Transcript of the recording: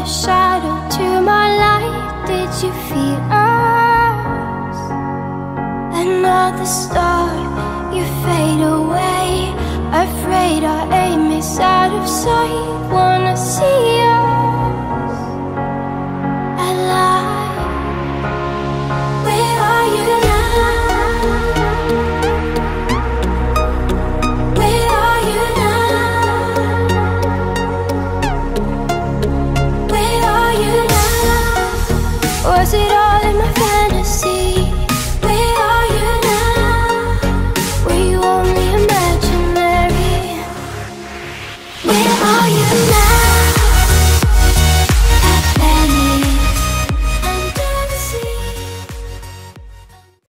shadow to my light. Did you feel us? Another star, you fade away. Afraid our aim is out of sight. Wanna see us alive. Where are you now? Where are you now? Where are you now? Was it all in my fantasy?